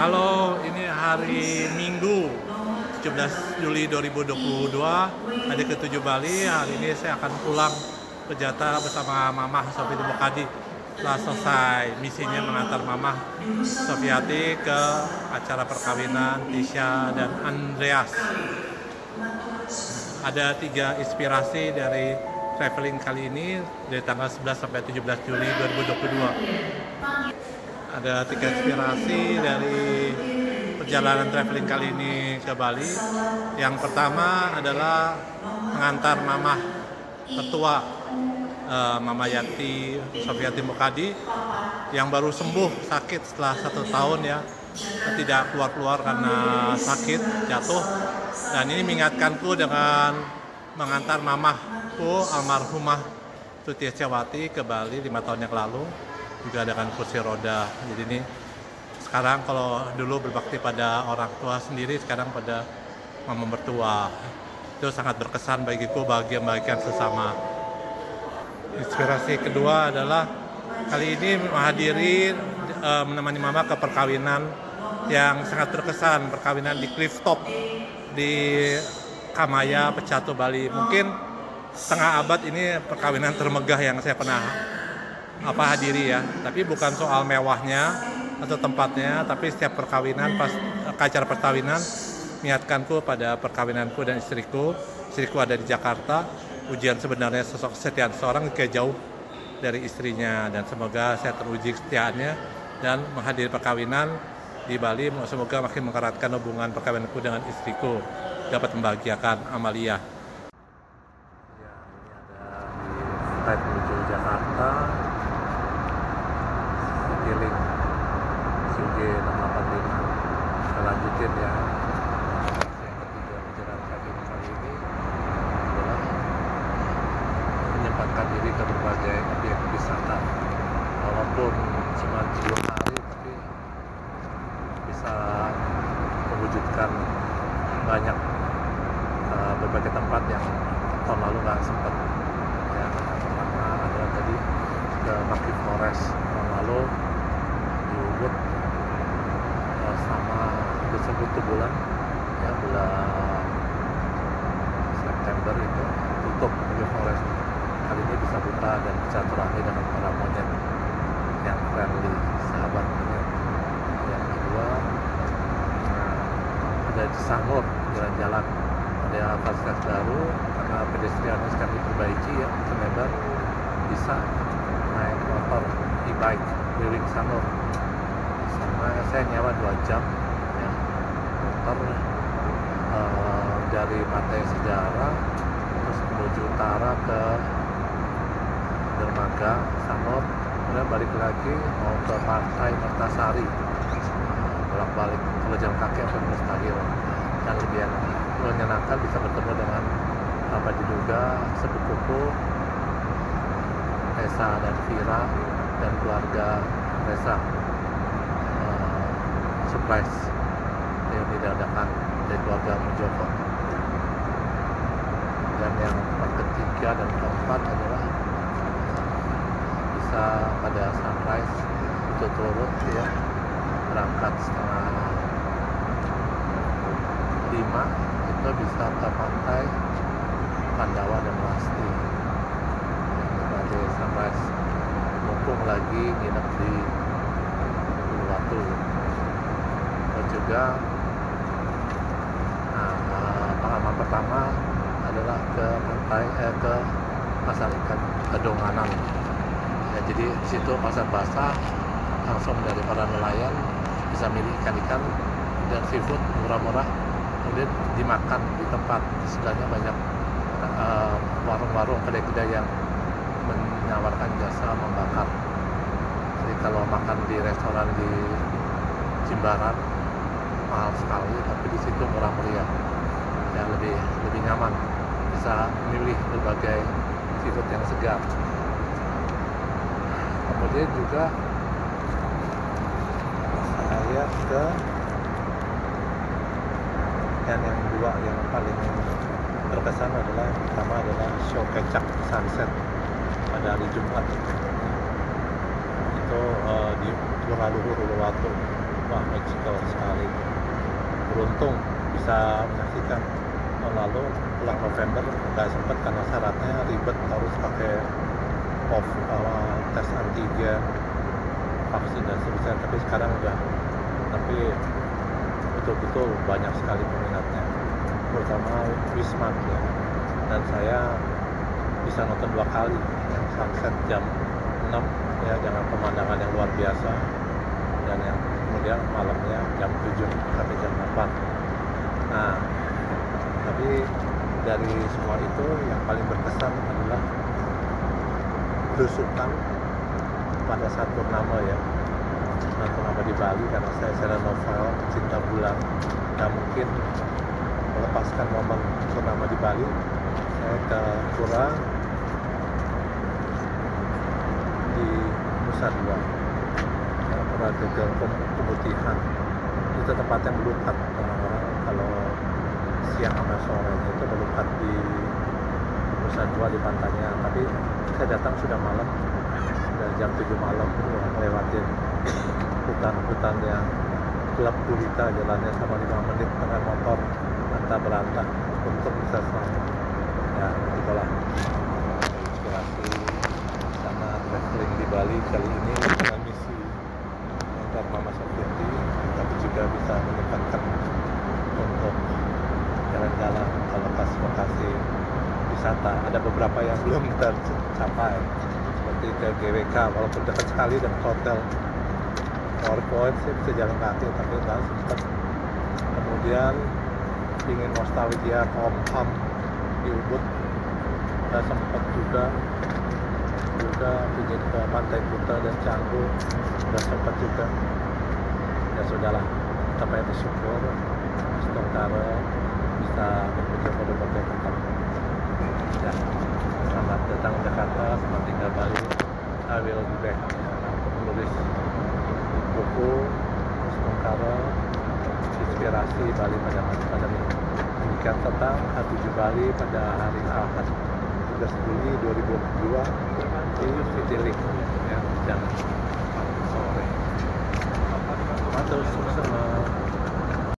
Halo, ini hari Minggu 17 Juli 2022, hari ke-7 Bali. Hari ini saya akan pulang ke Jakarta bersama Mamah Sofiati Mokadi. Setelah selesai misinya mengantar Mamah Sofiati ke acara perkawinan Tisha dan Andreas. Ada 3 inspirasi dari traveling kali ini dari tanggal 11 sampai 17 Juli 2022. Ada 3 inspirasi dari perjalanan traveling kali ini ke Bali. Yang pertama adalah mengantar Mamah tertua, Mama Yati Sofiati Mokadi, yang baru sembuh sakit setelah 1 tahun ya, tidak keluar-keluar karena sakit, jatuh. Dan ini mengingatkanku dengan mengantar mamahku almarhumah Tuti Estiawati ke Bali 5 tahun yang lalu, juga dengan kursi roda. Jadi ini sekarang kalau dulu berbakti pada orang tua sendiri, sekarang pada mama mertua. Itu sangat berkesan bagiku, bahagia-bahagian sesama. Inspirasi kedua adalah kali ini menghadiri menemani mama ke perkawinan yang sangat berkesan, perkawinan di Clifftop di Kamaya, Pecatu, Bali. Mungkin setengah abad ini perkawinan termegah yang saya pernah hadiri ya. Tapi bukan soal mewahnya atau tempatnya, tapi setiap perkawinan, pas acara perkawinan, niatkanku pada perkawinanku dan istriku. Istriku ada di Jakarta. Ujian sebenarnya sosok kesetiaan seorang jika jauh dari istrinya, dan semoga saya teruji kesetiaannya dan menghadiri perkawinan di Bali. Semoga makin mengeratkan hubungan perkawinanku dengan istriku, dapat membahagiakan Amalia. Ya, ini ada di flight menuju Jakarta, Citylink CG 685. Kita lanjutin ya. Yang ketiga perjalanan kali ini adalah menyempatkan diri ke berbagai objek wisata. Walaupun cuma 2 hari, tapi bisa mewujudkan banyak berbagai tempat yang tahun lalu nggak sempat ya. Pertama adalah tadi ke Maki Forest tahun lalu di Ubud, sama disebut bulan ya, bulan September itu tutup Maki Forest. Kali ini bisa buka dan bersilaturahmi dengan para monyet yang friendly, sahabat monyet. Yang kedua ada di Sanur, jalan-jalan, ada fasilitas baru karena pedestriannya sekarang diperbaiki ya, selebar, bisa naik motor e-bike keliling Sanur. Sama saya nyewa 2 jam ya, motor dari Pantai Sejarah terus menuju utara ke dermaga Sanur, kemudian balik lagi mau ke Pantai Mertasari, bolak-balik. Kalau jalan kaki akan mustahil, dan lebih menyenangkan bisa bertemu dengan apa diduga sepupuku Reza dan Vira dan keluarga Reza. Surprise yang didadakan dari keluarga Mujoko. Dan yang ketiga dan keempat adalah bisa pada sunrise itu turut ya, berangkat setengah 5 itu bisa ke pantai Pandawa dan Lasti yang sebagai sunrise, mumpung lagi nginep di Uluwatu. Dan juga pengalaman pertama adalah ke pantai ke pasar ikan Kedonganan ya. Jadi di situ pasar basah, langsung dari para nelayan bisa milih ikan-ikan dan seafood murah-murah, kemudian dimakan di tempat. Sebelahnya banyak warung-warung, kedai-kedai yang menawarkan jasa membakar. Jadi kalau makan di restoran di Jimbaran mahal sekali, tapi di situ murah meriah ya, lebih nyaman, bisa memilih berbagai seafood yang segar. Kemudian juga saya ke yang dua yang paling berkesan adalah, yang pertama adalah show kecak sunset pada hari Jumat itu di Luhur Uluwatu. wah magical sekali. Beruntung bisa menyaksikan. Tahun lalu bulan November nggak sempat karena syaratnya ribet, harus pakai tes antigen, vaksin dan sebagainya. Tapi sekarang udah, tapi betul-betul banyak sekali peminatnya, terutama Wisma ya. Dan saya bisa nonton 2 kali, yang sunset jam 6 ya dengan pemandangan yang luar biasa, dan yang kemudian malamnya jam 7 sampai jam 8. Nah, tapi dari semua itu yang paling berkesan adalah belusukan pada saat purnama ya, purnama di Bali, karena saya senonovel pecinta bulan, nggak mungkin melepaskan momen purnama di Bali. Saya ke Pura di Nusa Dua, ya, Pura Gegel Pemutihan. Itu tempatnya melukat, orang-orang kalau siang sama sorenya itu melukat di Nusa Dua di pantainya. Tapi saya datang sudah malam, sudah jam 7 malam, lewatin hutan-hutan yang gelap gulita, jalannya sama 5 menit dengan motor antah berantah, untuk bisa selamat. Ya, itulah inspirasi sama traveling di Bali kali ini dengan misi antar Mama Sofiati, tapi juga bisa meningkatkan untuk jalan-jalan ke lokasi-lokasi wisata. Ada beberapa yang belum tercapai, seperti ke GWK, walaupun dekat sekali dengan hotel PowerPoint, saya bisa jalan kaki tapi nggak sempat. Kemudian ingin nostalgia ke Om di Ubud, nggak sempat juga ingin ke Pantai Kuta dan Canggu, nggak sempat juga. Ya sudahlah, kita bersyukur Stongkara bisa berkunjung ke berbagai tempat. Ya, selamat datang Jakarta, selamat tinggal Bali. I will be back untuk menulis buku Stongkara, inspirasi Bali pada masa pandemi. Demikian tentang H7 Bali pada hari Ahad 13 Juli 2022 di Citylink ya, jam sore. Matur suwun.